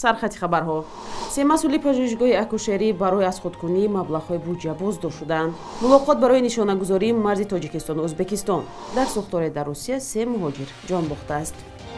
сархати хабарҳо. Се масъули пажӯҳишгоҳи акушерӣ барои аз худкунӣ маблағҳои буҷа боздор шуданд. Мулоқот барои нишонагузории марзи Тоҷикистону Ӯзбекистон. Дар сӯхторе дар Русия 3 муҳоҷир ҷон бохтааст.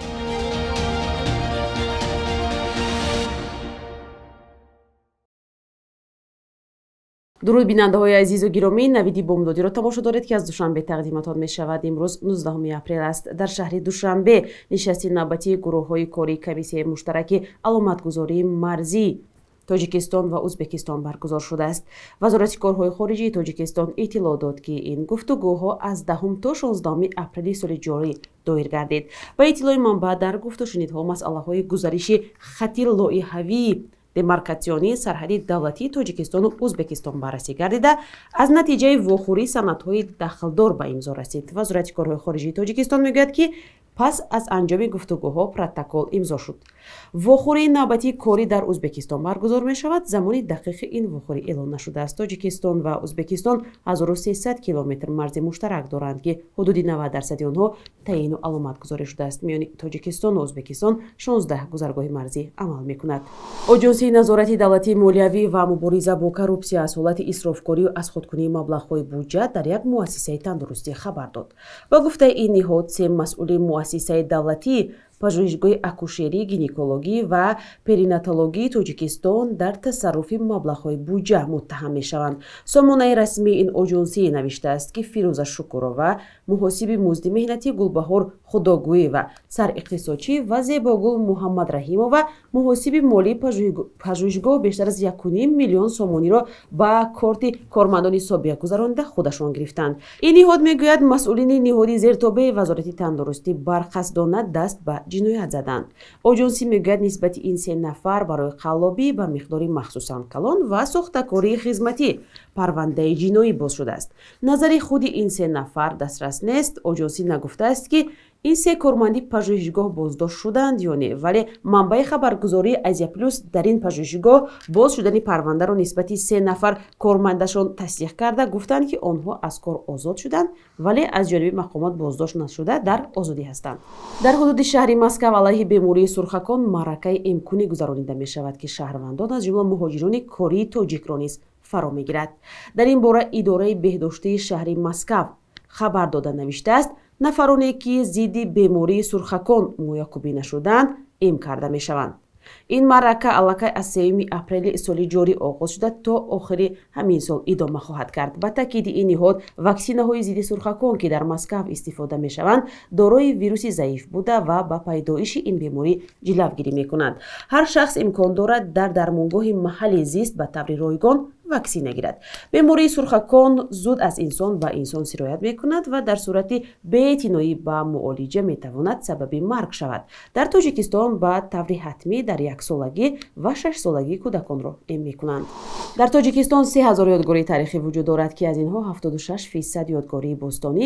дуруд бинандаҳои азизу гиромӣ, навиди бомдодиро тамошо доред ки аз Душанбе тақдиматон мешавад. Имрӯз 19 апрел аст. Дар шаҳри Душанбе нишасти навбатии гурӯҳҳои кории комиссияи муштараки аломатгузории марзӣ Тоҷикистон ва Ӯзбекистон баргузор шудааст. Вазорати корҳои хориҷии Тоҷикистон иттилоъ дод, ки ин гуфтугӯҳо аз 10 то 16 апрели соли ҷорӣ доир гардид. Ба иттилои манбаъ дар гуфтушунидҳо масъалаҳои гузариши хати лоиҳавии демаркатсионии сарҳади давлатии Тоҷикистону Ӯзбекистон баррасӣ гардида, аз натиҷаи вохӯрии санадҳои дахлдор ба имзо расид. Вазорати корҳои хориҷии Тоҷикистон мегӯяд, ки пас аз анҷоми гуфтугӯҳо протокол имзо шуд. Вохӯрии навбатии корӣ дар Ӯзбекистон баргузор мешавад. Замони дақиқи ин вохӯрӣ эълон нашудааст. Тоҷикистон ва Ӯзбекистон 1300 километр марзи муштарак доранд, ки ҳудуди 90% онҳо таъину аломатгузорӣ шудааст. Миёни Тоҷикистону Ӯзбекистон 16 гузаргоҳи марзӣ амал мекунад. Оҷонсии назорати давлатии молиявӣ ва мубориза бо коррупсия аз ҳолати исрофкорию аз худкунии маблағҳои буҷа дар як муассисаи тандурустӣ хабар дод. Ба гуфтаи ин ниҳод, 3 масъули муассисаи давлатии пажӯҳишгоҳи акушерӣ, гинекологӣ ва перинатологии Тоҷикистон дар тасарруфи маблағҳои буҷа муттаҳам мешаванд. Сомонаи расмии ин оҷонсӣ навиштааст, ки Фирӯза Шукурова, муҳосиби музди меҳнатӣ Гулбаҳор Худогӯева, сариқтисодчӣ ва Зебогул Муҳаммад Раҳимова, муҳосиби молии пажӯҳишгоҳ бештар аз 1,5 миллион сомониро ба корти кормандони собиқ гузаронида худашон гирифтанд. Ин ниҳод мегӯяд, масъулини ниҳоди зертобаи Вазорати тандурустӣ барқасдона даст ба ҷиноят заданд. Оҷонсӣ мегӯяд, нисбати ин 3 нафар барои қаллобӣ ба миқдори махсусан калон ва сохтакории хизматӣ парвандаи ҷиноӣ боз шудааст. Назари худи ин 3 нафар дастрас нест. Оҷонсӣ нагуфтааст, ки ин 3 корманди пажӯҳишгоҳ боздошт шуданд ё не, вале манбаи хабаргузории Азия Плюс дар ин пажӯҳишгоҳ боз шудани парвандаро нисбати 3 нафар кормандашон тасдиқ карда гуфтанд, ки онҳо аз кор озод шуданд, вале аз ҷониби мақомот боздошт нашуда дар озодӣ ҳастанд. Дар ҳудуди шаҳри Москав алайҳи бемории сурхакон маъракаи имкунӣ гузаронида мешавад, ки шаҳрвандон аз ҷумла муҳоҷирони кории тоҷикро низ фаро мегирад. Дар ин бора идораи беҳдоштии шаҳри Москав хабар дода навиштааст, нафароне, ки зидди бемории сурхакон муякубӣ нашуданд, эм карда мешаванд. ин маърака аллакай аз 3 апрели соли ҷорӣ оғоз шуда то охири ҳамин сол идома хоҳад кард. Ба таъкиди ин ниҳод, ваксинаҳои зидди сурхакон, ки дар Москав истифода мешаванд, дорои вируси заиф буда ва ба пайдоиши ин беморӣ ҷилавгирӣ мекунанд. ҳар шахс имкон дорад дар дармонгоҳи маҳалли зист ба таври ройгон ваксина гирад. Бемории сурхакон зуд аз инсон ба инсон сироят мекунад ва дар сурати беэътиноӣ ба муолиҷа метавонад сабаби марг шавад. Дар Тоҷикистон ба таври ҳатмӣ дар 1-солагӣ ва 6-солагӣ кӯдаконро эм мекунанд. Дар Тоҷикистон 3000 ёдгории тарихӣ вуҷуд дорад, ки аз инҳо 76% ёдгории бӯстонӣ,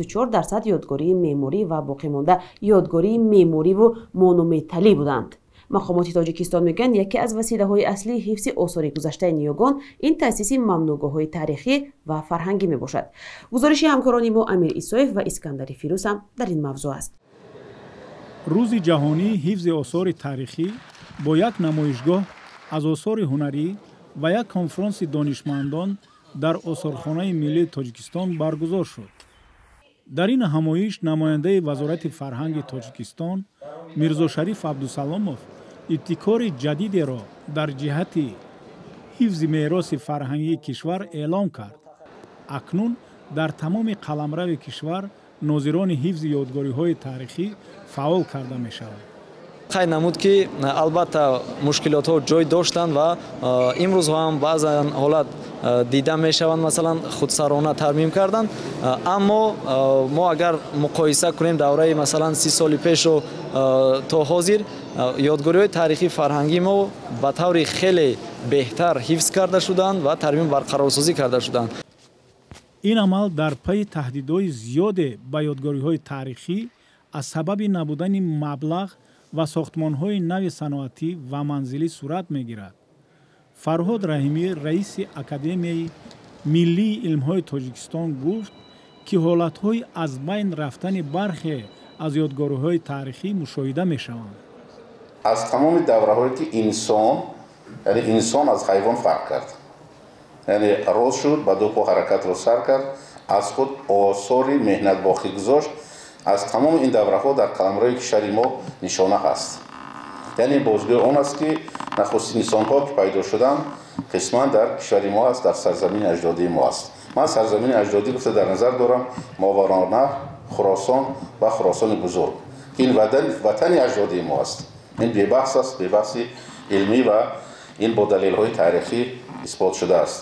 24% ёдгории меъморӣ ва боқимонда ёдгории меъмориву монументалӣ буданд. мақомоти Тоҷикистон мегӯянд, яке аз василаҳои аслии ҳифзи осори гузаштаи ниёгон ин таъсиси мамнӯъгоҳҳои тарихӣ ва фарҳангӣ мебошад. гузориши ҳамкорони мо Амир Исоев ва Искандари Фирӯз ҳам дар ин мавзӯъ аст. рӯзи ҷаҳонии ҳифзи осори тарихӣ бо як намоишгоҳ аз осори ҳунарӣ ва як конфронси донишмандон дар осорхонаи миллии Тоҷикистон баргузор шуд. дар ин ҳамоиш намояндаи Вазорати фарҳанги Тоҷикистон Мирзошариф Абдусаломов ибтикори ҷадидеро дар ҷиҳати ҳифзи мероси фарҳангии кишвар эълон кард. акнун дар тамоми қаламрави кишвар нозирони ҳифзи ёдгориҳои тарихӣ фаъол карда мешаванд. хай намуд, ки албатта мушкилотҳо ҷой доштанд ва имрӯзҳо ҳам баъзан ҳолат дида мешаванд, масалан худсарона тармим кардан, аммо мо агар муқоиса кунем давраи масалан 30 соли пешу то ҳозир, ёдгориҳои тарихи фарҳанги мо ба таври хеле беҳтар ҳифз карда шуданд ва тармим барқарорсозӣ карда шуданд. ин амал дар пайи таҳдидҳои зиёде ба ёдгориҳои тарихӣ аз сабаби набудани маблағ ва сохтмонҳои нави саноатӣ ва манзилӣ сурат мегирад. Фарҳод Раҳимӣ, раиси Академияи Миллии илмҳои Тоҷикистон гуфт, ки ҳолатҳои аз байн рафтани бархе аз ёдгориҳои тарихӣ мушоҳида мешаванд. از تمام دوره‌هایی که انسان از حیوان فرق کرد، یعنی روز شد با دو پا حرکت رو سر کرد، از خود آثار مهنت باقی گذاشت. از تمام این دوره‌ها در قلمرو کشور ما نشانه هست. یعنی بازگوی اون است که نخستین انسان‌ها که پیدا شدن قسما در کشور ما است، در سرزمین اجدادی ما است. من سرزمین اجدادی رو در نظر دارم ماوراءالنهر، خراسان و خراسان بزرگ. این وطن اجدادی ما است. این بی بحث است، بی بحث علمی و این با دلیل‌های تاریخی اثبات شده است.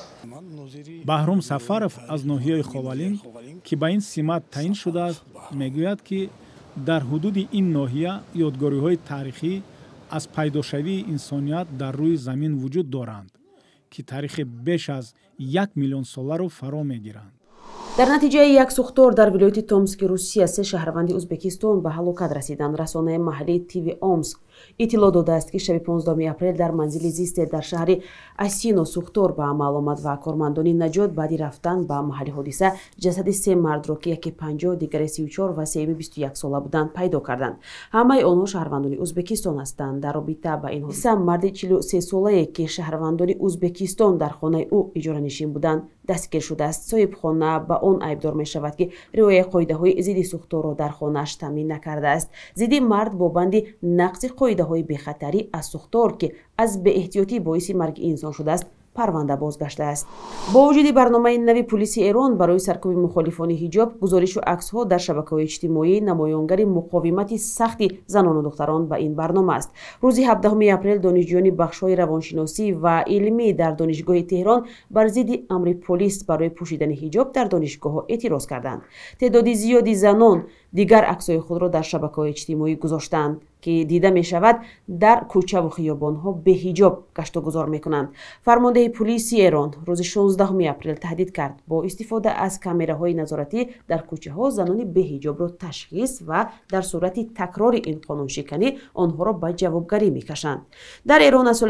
بهرام سفرов از ناحیه خوالین که به این سمت تعیین شده است میگوید که در حدود این ناحیه یادگاری‌های تاریخی از پیداشوی انسانیت در روی زمین وجود دارند که تاریخ بیش از 1 میلیون ساله را فرا میگیرند. در نتیجه یک سوختور در ولایت تومسک روسیه 3 شهروند ازبکستان به هلاکت رسیدند. رسانه محلی تیوی اومسک اطلاع داده است که شب 15 اپریل در منزل زیست در شهر اسینو سوختور به عمل آمد و کارمندان نجات بعد رفتن به محل حادثه جسد 3 مرد را که یکی 50 دیگر 34 و سومی 21 ساله بودند پیدا کردند. همه آنها شهروندان ازبکستان هستند. در رابطه با این حادثه مرد 43 ساله که شهروندان ازبکستان در خانه او اجاره نشین بودند دستگیر شده است. صاحب خانه با آن عیبدار می شود که رعایت قاعده‌های ضد سوختور را در خانه‌اش تامین نکرده است. ضد مرد با بند نقض قاعده‌های بی‌خطری از سوختور که از بی احتیاطی باعث مرگ انسان شده است پرونده بازگشته است. با وجود برنامه نوی پلیس ایران برای سرکوب مخالفان حجاب، گزارش و عکس‌ها در شبکه‌های اجتماعی نمایانگر مقاومت سخت زنان و دختران به این برنامه است. روز 17 اپریل دانشجویان بخش‌های روانشناسی و علمی در دانشگاه تهران بر ضد امر پلیس برای پوشیدن حجاب در دانشگاه‌ها اعتراض کردند. تعداد زیادی زنان دیگر عکس‌های خود را در شبکه‌های اجتماعی گذاشتند که دیده می شود در کوچه و خیابان‌ها به حجاب گشت و گذار می کنند. فرمانده پلیس ایران روز 16 اپریل تهدید کرد با استفاده از کامراهای نظارتی در کوچه ها زنان به حجاب را تشخیص و در صورت تکرار این قانون شکنی آنها را به جوابگری می کشند. در ایران از سال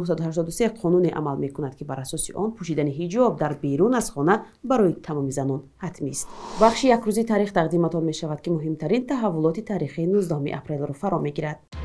1983 قانون عمل می کند که بر اساس آن پوشیدن حجاب در بیرون از خانه برای تمام زنان حتمی است. بخش یک روزی تاریخ تقدیمتان می شود که مهمترین تحولات تاریخی 19 اپریل را فرا میگیرد.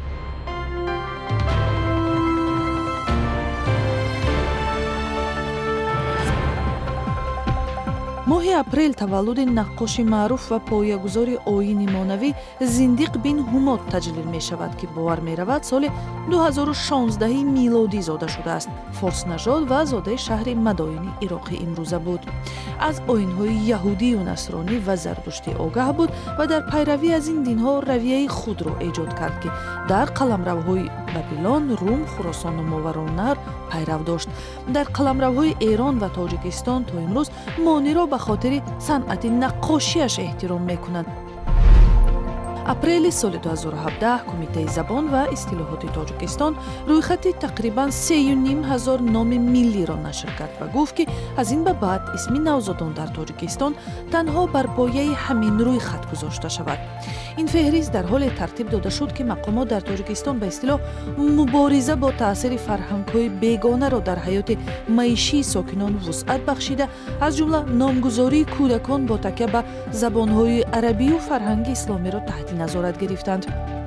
ماه اپریل تولد نقاش معروف و پایه‌گذار آیین مانوی زندیق بن حماد تجلیل می شود که باور می رود سال 2016 میلادی زاده شده است. فارس نژاد و زاده شهر مدائن عراق امروزه بود. از آیین‌های یهودی و نصرانی و زرتشتی آگاه بود و در پیروی از این دین‌ها رویه خود را ایجاد کرد که در قلمروهای بابلون، روم، خراسان و ماوراءالنهر پیرو داشت. در قلمروهای ایران و تاجیکستان تا امروز مانی را به خاطر صنعت نقاشیش احترام می‌کنند. اپریل سال 2017 کمیته زبان و اصطلاحات تاجیکستان رویخط تقریباً 3,500 نام ملی را نشر کرد و گفت که از این به بعد اسم نوزادان در تاجیکستان تنها بر پایه همین رویخط گذاشته شود. این فهرست در حال ترتیب داده شد که مقامات در تاجیکستان به اصطلاح مبارزه با تاثیر فرهنگ‌های بیگانه را در حیات معیشی ساکنان وسعت بخشیده، از جمله نامگذاری کودکان با تکیه به زبان‌های عربی و فرهنگ اسلامی را تحت نظارت گرفتند.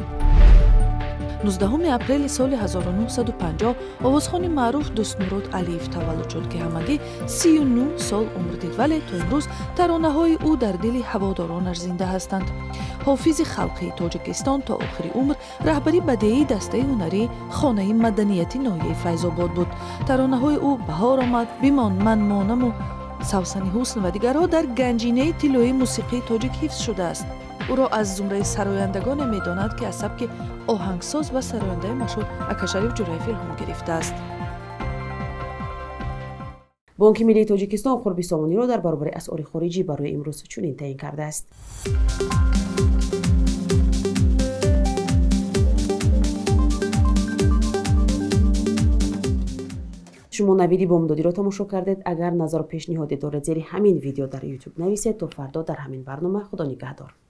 19 اپریل سال 1950 آوازخوان معروف دوست‌مراد علیف تولد شد که همگی 39 سال عمر دید، ولی تا امروز ترانه‌های او در دل هوادارانش زنده هستند. حافظ خلقی تاجیکستان تا آخر عمر رهبری بدیعی دسته هنری خانه مدنیتی ناحیه فیض‌آباد بود. ترانه‌های او بهار آمد، بمان، من مانم و سوسن حسن و دیگرها در گنجینه طلایی موسیقی تاجیک حفظ شده است. او را از زمره سرایندگان می‌داند که از سبک آهنگساز و سراینده مشهور اکاشریف جرایفی الهام گرفته است. بانک ملی تاجیکستان قرب سامانی را در برابر اسعار خارجی برای امروز چنین تعیین کرده است. شما نویدی بامدادی را تماشا کردید. اگر نظر و پیشنهادی دارید زیر همین ویدیو در یوتیوب نویسید. تا فردا در همین برنامه. خدا نگهدار.